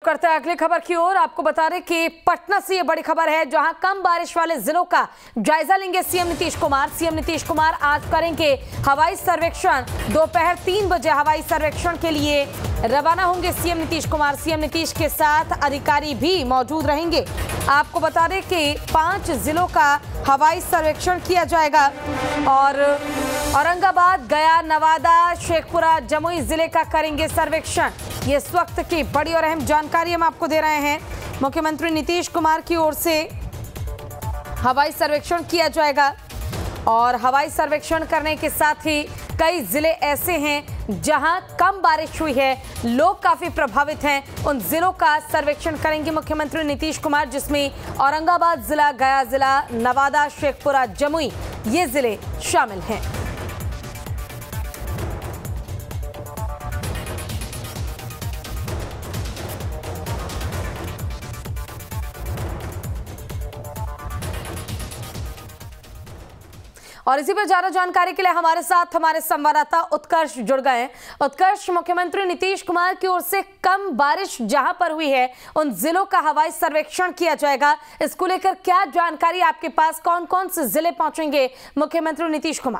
करते हैं अगली खबर की ओर। आपको बता दें कि पटना से ये बड़ी खबर है, जहां कम बारिश वाले जिलों का जायजा लेंगे सीएम नीतीश कुमार। सीएम नीतीश कुमार आज करेंगे हवाई सर्वेक्षण। दोपहर 3 बजे हवाई सर्वेक्षण के लिए रवाना होंगे सीएम नीतीश कुमार। सीएम नीतीश के साथ अधिकारी भी मौजूद रहेंगे। आपको बता दें कि 5 जिलों का हवाई सर्वेक्षण किया जाएगा और औरंगाबाद, गया, नवादा, शेखपुरा, जमुई जिले का करेंगे सर्वेक्षण। ये इस वक्त की बड़ी और अहम जानकारी हम आपको दे रहे हैं। मुख्यमंत्री नीतीश कुमार की ओर से हवाई सर्वेक्षण किया जाएगा और हवाई सर्वेक्षण करने के साथ ही कई जिले ऐसे हैं जहां कम बारिश हुई है, लोग काफी प्रभावित हैं। उन जिलों का सर्वेक्षण करेंगे मुख्यमंत्री नीतीश कुमार, जिसमें औरंगाबाद जिला, गया जिला, नवादा, शेखपुरा, जमुई ये जिले शामिल हैं। और इसी पर ज्यादा जानकारी के लिए हमारे साथ हमारे संवाददाता उत्कर्ष जुड़ गए हैं। उत्कर्ष, मुख्यमंत्री नीतीश कुमार की ओर से कम बारिश जहां पर हुई है उन जिलों का हवाई सर्वेक्षण किया जाएगा। इसको लेकर क्या जानकारी आपके पास, कौन कौन से जिले पहुंचेंगे मुख्यमंत्री नीतीश कुमार?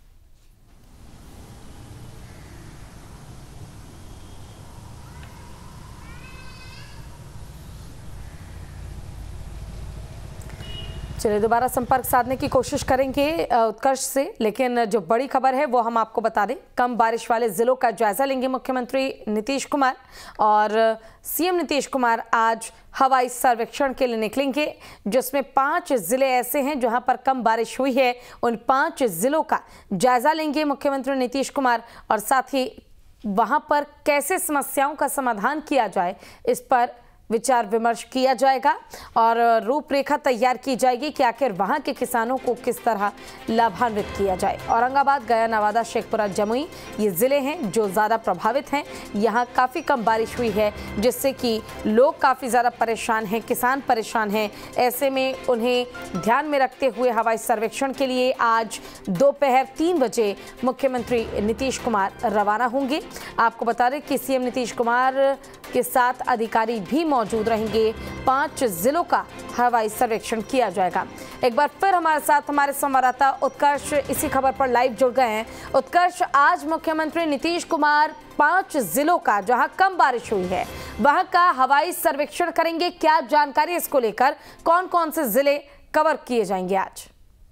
चलिए दोबारा संपर्क साधने की कोशिश करेंगे उत्कर्ष से, लेकिन जो बड़ी खबर है वो हम आपको बता दें। कम बारिश वाले जिलों का जायजा लेंगे मुख्यमंत्री नीतीश कुमार और सीएम नीतीश कुमार आज हवाई सर्वेक्षण के लिए निकलेंगे, जिसमें 5 जिले ऐसे हैं जहां पर कम बारिश हुई है। उन 5 जिलों का जायजा लेंगे मुख्यमंत्री नीतीश कुमार और साथ ही वहां पर कैसे समस्याओं का समाधान किया जाए इस पर विचार विमर्श किया जाएगा और रूपरेखा तैयार की जाएगी कि आखिर वहां के किसानों को किस तरह लाभान्वित किया जाए। औरंगाबाद, गया, नवादा, शेखपुरा, जमुई ये ज़िले हैं जो ज़्यादा प्रभावित हैं। यहाँ काफ़ी कम बारिश हुई है जिससे कि लोग काफ़ी ज़्यादा परेशान हैं, किसान परेशान हैं। ऐसे में उन्हें ध्यान में रखते हुए हवाई सर्वेक्षण के लिए आज दोपहर 3 बजे मुख्यमंत्री नीतीश कुमार रवाना होंगे। आपको बता दें कि सीएम नीतीश कुमार के साथ अधिकारी भी मौजूद रहेंगे। 5 जिलों का हवाई सर्वेक्षण किया जाएगा। एक बार फिर हमारे साथ हमारे संवाददाता उत्कर्ष इसी खबर पर लाइव जुड़ गए हैं। उत्कर्ष, आज मुख्यमंत्री नीतीश कुमार 5 जिलों का जहां कम बारिश हुई है वहां का हवाई सर्वेक्षण करेंगे। क्या जानकारी इसको लेकर, कौन कौन से जिले कवर किए जाएंगे आज?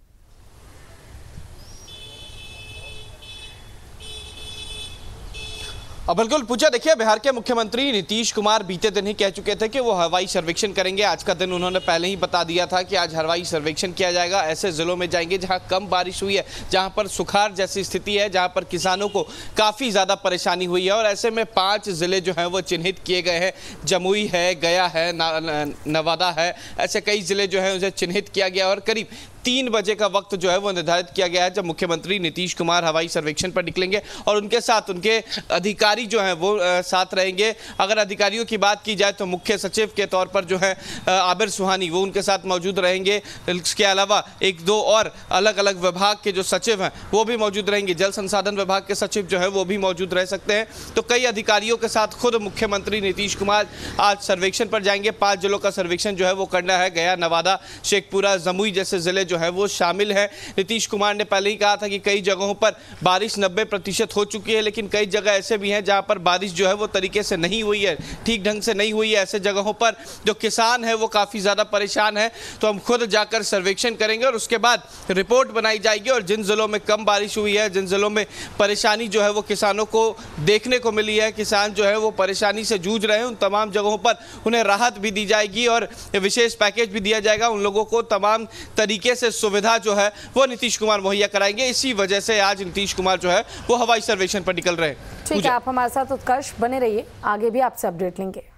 बिल्कुल पूछा। देखिए, बिहार के मुख्यमंत्री नीतीश कुमार बीते दिन ही कह चुके थे कि वो हवाई सर्वेक्षण करेंगे। आज का दिन उन्होंने पहले ही बता दिया था कि आज हवाई सर्वेक्षण किया जाएगा। ऐसे जिलों में जाएंगे जहां कम बारिश हुई है, जहां पर सुखाड़ जैसी स्थिति है, जहां पर किसानों को काफ़ी ज़्यादा परेशानी हुई है। और ऐसे में 5 जिले जो हैं वो चिन्हित किए गए हैं। जमुई है, गया है, नवादा है, ऐसे कई जिले जो हैं उसे चिन्हित किया गया और करीब 3 बजे का वक्त जो है वो निर्धारित किया गया है जब मुख्यमंत्री नीतीश कुमार हवाई सर्वेक्षण पर निकलेंगे और उनके साथ उनके अधिकारी जो हैं वो साथ रहेंगे। अगर अधिकारियों की बात की जाए तो मुख्य सचिव के तौर पर जो है आबिर सुहानी वो उनके साथ मौजूद रहेंगे। इसके अलावा 1-2 और अलग अलग विभाग के जो सचिव हैं वो भी मौजूद रहेंगे। जल संसाधन विभाग के सचिव जो है वो भी मौजूद रह सकते हैं। तो कई अधिकारियों के साथ खुद मुख्यमंत्री नीतीश कुमार आज सर्वेक्षण पर जाएंगे। 5 जिलों का सर्वेक्षण जो है वो करना है। गया, नवादा, शेखपुरा, जमुई जैसे जिले जो है वो शामिल है। नीतीश कुमार ने पहले ही कहा था कि कई जगहों पर बारिश 90% हो चुकी है, लेकिन कई जगह ऐसे भी हैं जहां पर बारिश जो है वो तरीके से नहीं हुई है, ठीक ढंग से नहीं हुई है। ऐसे जगहों पर जो किसान है वो काफ़ी ज़्यादा परेशान है। तो हम खुद जाकर सर्वेक्षण करेंगे और उसके बाद रिपोर्ट बनाई जाएगी और जिन जिलों में कम बारिश हुई है, जिन जिलों में परेशानी जो है वो किसानों को देखने को मिली है, किसान जो है वो परेशानी से जूझ रहे हैं, उन तमाम जगहों पर उन्हें राहत भी दी जाएगी और विशेष पैकेज भी दिया जाएगा। उन लोगों को तमाम तरीके से सुविधा जो है वो नीतीश कुमार मुहैया कराएंगे। इसी वजह से आज नीतीश कुमार जो है वो हवाई सर्वेक्षण पर निकल रहे हैं। ठीक है, आप हमारे साथ उत्कर्ष बने रहिए, आगे भी आपसे अपडेट लेंगे।